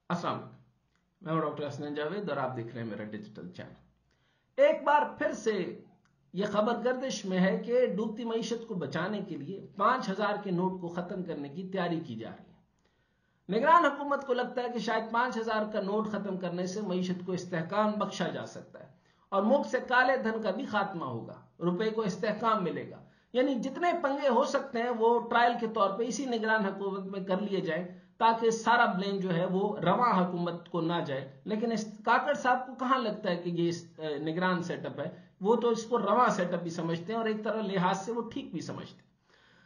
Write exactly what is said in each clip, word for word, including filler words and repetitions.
السلام علیکم، میں ہوں ڈاکٹر حسنین جاوید اور آپ دیکھ رہے ہیں میرا ڈیجیٹل چینل۔ ایک بار پھر سے یہ خبر گردش میں ہے کہ ڈوبتی معیشت کو بچانے کے لیے پانچ ہزار کے نوٹ کو ختم کرنے کی تیاری کی جا رہی ہے۔ نگران حکومت کو لگتا ہے کہ شاید پانچ ہزار کا نوٹ ختم کرنے سے معیشت کو استحکام بخشا جا سکتا ہے اور ملک سے کالے دھن کا بھی خاتمہ ہوگا، روپے کو استحکام ملے گا۔ یعنی جتنے پنگے ہو سکتے ہیں وہ ٹرائل کے طور پہ اسی نگران حکومت میں کر لیے جائیں تاکہ سارا بلیم جو ہے وہ رواں حکومت کو نہ جائے۔ لیکن اس کاکڑ صاحب کو کہاں لگتا ہے کہ یہ نگران سیٹ اپ ہے، وہ تو اس کو رواں سیٹ اپ بھی سمجھتے ہیں اور ایک طرح لحاظ سے وہ ٹھیک بھی سمجھتے ہیں۔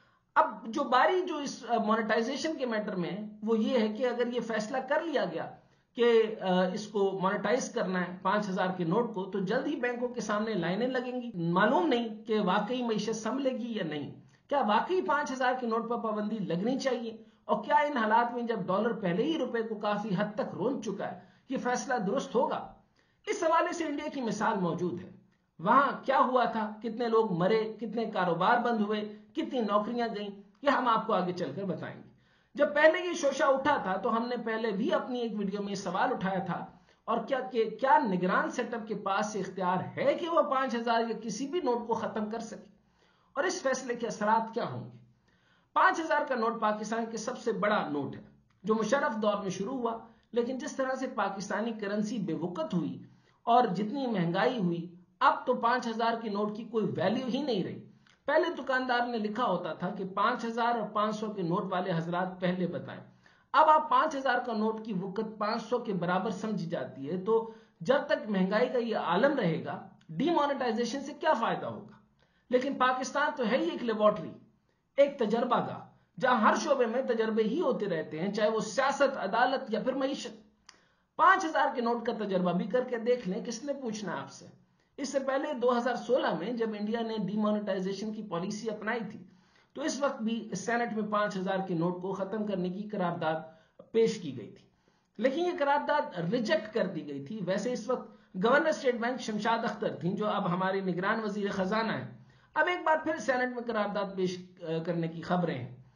اب جو باری جو اس مونیٹائزیشن کے میٹر میں ہے وہ یہ ہے کہ اگر یہ فیصلہ کر لیا گیا کہ اس کو مونیٹائز کرنا ہے پانچ ہزار کے نوٹ کو، تو جلد ہی بینکوں کے سامنے لائنیں لگیں گی۔ معلوم نہیں کہ واقعی معیشت سنبھلے گی یا نہیں۔ کیا واقعی پانچ ہزار کے نوٹ پر پابندی لگنی چاہیے؟ اور کیا ان حالات میں جب ڈالر پہلے ہی روپے کو کافی حد تک رون چکا ہے یہ فیصلہ درست ہوگا؟ اس حوالے سے انڈیا کی مثال موجود ہے۔ وہاں کیا ہوا تھا، کتنے لوگ مرے، کتنے کاروبار بند ہوئے، کتنی نوکریاں گئیں، یہ ہم آپ کو آگے چل کر بتائیں گے۔ جب پہلے یہ شوشہ اٹھا تھا تو ہم نے پہلے بھی اپنی ایک ویڈیو میں سوال اٹھایا تھا اور کیا کہ کیا نگران سیٹ اپ کے پاس سے اختیار ہے کہ وہ پانچ ہزار یا کسی بھی نوٹ کو ختم کر سکے، اور اس فیصلے کے اثرات کیا ہوں گے؟ پانچ ہزار کا نوٹ پاکستان کے سب سے بڑا نوٹ ہے جو مشرف دور میں شروع ہوا، لیکن جس طرح سے پاکستانی کرنسی بے وقت ہوئی اور جتنی مہنگائی ہوئی، اب تو پانچ ہزار کے نوٹ کی کوئی ویلیو ہی نہیں رہی۔ پہلے دکاندار نے لکھا ہوتا تھا کہ پانچ ہزار اور پانچ سو کے نوٹ والے حضرات پہلے بتائیں۔ اب آپ پانچ ہزار کا نوٹ کی وقت پانچ سو کے برابر سمجھی جاتی ہے، تو جب تک مہنگائی کا یہ عالم رہے گا ڈی مونیٹائزیشن سے کیا فائدہ ہوگا؟ لیکن پاکستان تو ہے ہی ایک لیبارٹری، ایک تجربہ گاہ، جہاں ہر شعبے میں تجربے ہی ہوتے رہتے ہیں، چاہے وہ سیاست، عدالت یا پھر معیشت۔ پانچ ہزار کے نوٹ کا تجربہ بھی کر کے دیکھ لیں، کس نے پوچھنا آپ سے؟ اس سے پہلے دو ہزار سولہ میں جب انڈیا نے ڈی مونیٹائزیشن کی پالیسی اپنائی تھی تو اس وقت بھی سینٹ میں پانچ ہزار کے نوٹ کو ختم کرنے کی قرارداد پیش کی گئی تھی، لیکن یہ قرارداد ریجیکٹ کر دی گئی تھی۔ ویسے اس وقت governor State Bank Shamshad Akhtar تھیں جو اب ہماری نگران وزیر خزانہ ہیں۔ اب ایک بار پھر سینٹ میں قرارداد پیش کرنے کی خبریں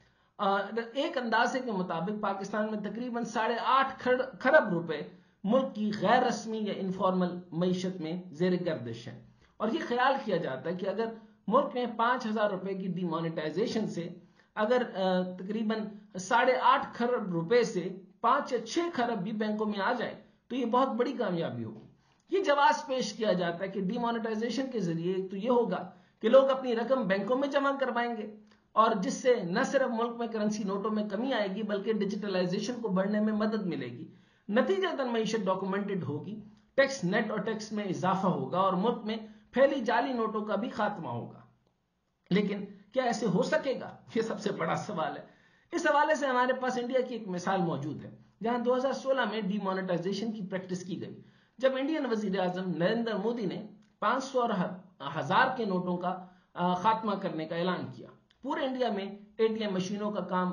ہیں۔ ایک اندازے کے مطابق پاکستان میں تقریباً ساڑھے آٹھ کھرب روپے ملک کی غیر رسمی یا انفارمل معیشت میں زیر گردش ہے، اور یہ خیال کیا جاتا ہے کہ اگر ملک میں پانچ ہزار روپے کی ڈی مونیٹائزیشن سے اگر تقریباً ساڑھے آٹھ کھرب روپے سے پانچ یا چھ کھرب بھی بینکوں میں آ جائے تو یہ بہت بڑی کامیابی ہوگی۔ یہ جواز پیش کیا جاتا ہے کہ ڈی مونیٹائزیشن کے ذریعے تو یہ ہوگا کہ لوگ اپنی رقم بینکوں میں جمع کروائیں گے، اور جس سے نہ صرف ملک میں کرنسی نوٹوں میں کمی آئے گی بلکہ ڈیجیٹلائزیشن کو بڑھنے میں مدد ملے گی۔ نتیجتاً معیشت ڈاکومنٹڈ ہوگی، ٹیکس نیٹ اور ٹیکس میں اضافہ ہوگا اور ملک میں پھیلی جعلی نوٹوں کا بھی خاتمہ ہوگا۔ لیکن کیا ایسے ہو سکے گا؟ یہ سب سے بڑا سوال ہے۔ اس حوالے سے ہمارے پاس انڈیا کی ایک مثال موجود ہے جہاں دو ہزار سولہ میں ڈی مونیٹائزیشن کی پریکٹس کی گئی، جب انڈین وزیر اعظم نریندر مودی نے پانچ سو اور ہزار کے نوٹوں کا خاتمہ کرنے کا اعلان کیا۔ پورے انڈیا میں اے ٹی ایم مشینوں کا کام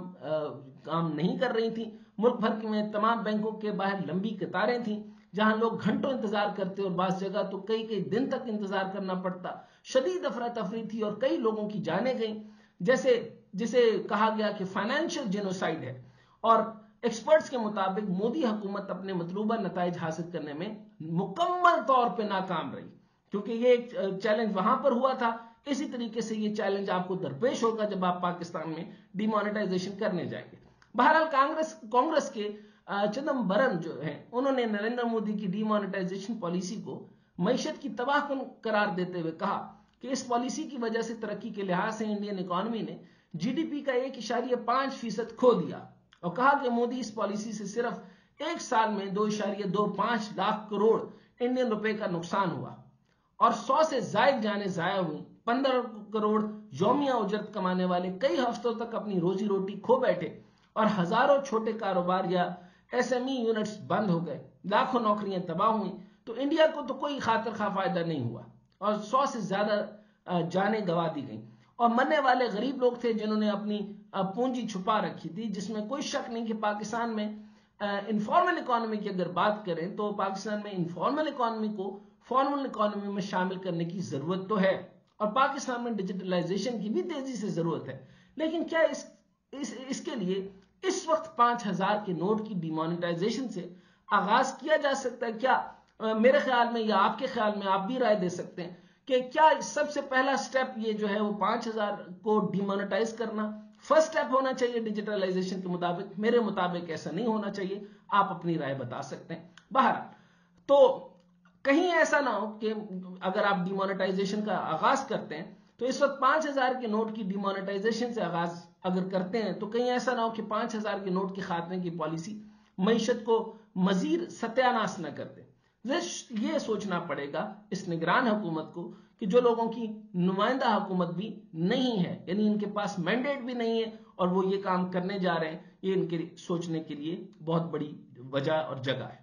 کام نہیں کر رہی تھی، ملک بھر میں تمام بینکوں کے باہر لمبی قطاریں تھیں جہاں لوگ گھنٹوں انتظار کرتے اور بعض جگہ تو کئی کئی دن تک انتظار کرنا پڑتا۔ شدید افراتفری تھی اور کئی لوگوں کی جانیں گئیں، جیسے جسے کہا گیا کہ فائنینشیل جینوسائیڈ ہے۔ اور ایکسپرٹس کے مطابق مودی حکومت اپنے مطلوبہ نتائج حاصل کرنے میں مکمل طور پہ ناکام رہی، کیونکہ یہ ایک چیلنج وہاں پر ہوا تھا، اسی طریقے سے یہ چیلنج آپ کو درپیش ہوگا جب آپ پاکستان میں ڈی مونیٹائزیشن کرنے جائیں گے۔ بہرحال کانگریس کانگریس کے چدمبرم جو ہیں انہوں نے نریندر مودی کی ڈی مونیٹائزیشن پالیسی کو معیشت کی تباہ کن قرار دیتے ہوئے کہا کہ اس پالیسی کی وجہ سے ترقی کے لحاظ سے انڈین اکانومی نے جی ڈی پی کا ایک اشاریہ پانچ فیصد کھو دیا، اور کہا کہ مودی اس پالیسی سے صرف ایک سال میں دو اشاریہ دو پانچ لاکھ کروڑ انڈین روپے کا نقصان ہوا اور سو سے زائد جانیں ضائع ہوئیں۔ پندرہ کروڑ یومیہ اجرت کمانے والے کئی ہفتوں تک اپنی روزی روٹی کھو بیٹھے اور ہزاروں چھوٹے کاروبار یا ایس ایم ای یونٹس بند ہو گئے، لاکھوں نوکریاں تباہ ہوئیں۔ تو انڈیا کو تو کوئی خاطر خواہ فائدہ نہیں ہوا اور سو سے زیادہ جانیں گوا دی گئیں، اور مرنے والے غریب لوگ تھے جنہوں نے اپنی پونجی چھپا رکھی تھی، جس میں کوئی شک نہیں کہ پاکستان میں انفارمل اکانومی کی اگر بات کریں تو پاکستان میں انفارمل اکانومی کو فارمل اکانومی میں شامل کرنے کی ضرورت تو ہے، اور پاکستان میں ڈیجیٹلائزیشن کی بھی تیزی سے ضرورت ہے۔ لیکن کیا اس اس, اس کے لیے اس وقت پانچ ہزار کے نوٹ کی ڈیمانیٹائزیشن سے آغاز کیا جا سکتا ہے کیا؟ میرے خیال میں یا آپ کے خیال میں آپ بھی رائے دے سکتے ہیں کہ کیا سب سے پہلا سٹیپ یہ جو ہے وہ پانچ ہزار کو ڈیمانیٹائز کرنا فرسٹ سٹیپ ہونا چاہیے ڈیجیٹلائزیشن کے مطابق؟ میرے مطابق ایسا نہیں ہونا چاہیے، آپ اپنی رائے بتا سکتے ہیں۔ بہرحال تو کہیں ایسا نہ ہو کہ اگر آپ ڈیمانیٹائزیشن کا آغاز کرتے ہیں تو اس وقت پانچ ہزار کے نوٹ کی ڈیمانیٹائزیشن سے آغاز اگر کرتے ہیں تو کہیں ایسا نہ ہو کہ پانچ ہزار کے نوٹ کے خاتمے کی پالیسی معیشت کو مزید ستیاناش نہ کر دے۔ یہ سوچنا پڑے گا اس نگران حکومت کو کہ جو لوگوں کی نمائندہ حکومت بھی نہیں ہے، یعنی ان کے پاس مینڈیٹ بھی نہیں ہے اور وہ یہ کام کرنے جا رہے ہیں، یہ ان کے سوچنے کے لیے بہت بڑی وجہ اور جگہ ہے۔